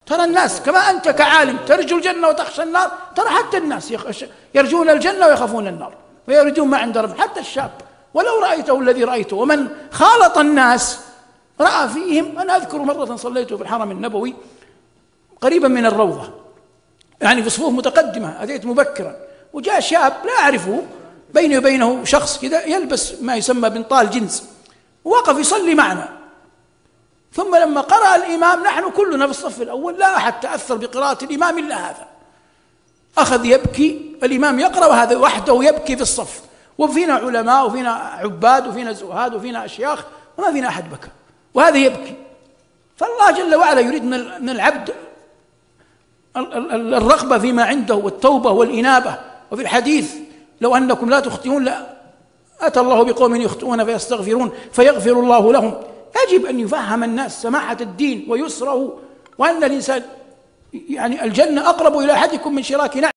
ترى الناس كما أنت كعالم ترجو الجنة وتخشى النار، ترى حتى الناس يرجون الجنة ويخافون النار ويريدون ما عند رب، حتى الشاب ولو رأيته الذي رأيته. ومن خالط الناس رأى فيهم. أنا أذكر مرة صليت في الحرم النبوي قريبا من الروضة، يعني في صفوف متقدمة، أتيت مبكرا وجاء شاب لا أعرفه، بيني وبينه شخص كذا يلبس ما يسمى بنطال جنس، ووقف يصلي معنا. ثم لما قرأ الإمام نحن كلنا في الصف الأول لا أحد تأثر بقراءة الإمام إلا هذا، أخذ يبكي، الإمام يقرأ وهذا وحده يبكي في الصف، وفينا علماء وفينا عباد وفينا زهاد وفينا أشياخ وما فينا أحد بكى وهذا يبكي. فالله جل وعلا يريد من العبد الرغبة فيما عنده والتوبة والإنابة. وفي الحديث لو أنكم لا تخطئون لا أتى الله بقوم يخطئون فيستغفرون فيغفر الله لهم. يجب أن يفهم الناس سماحة الدين ويسره، وأن الإنسان يعني الجنة أقرب إلى أحدكم من شراك نعل.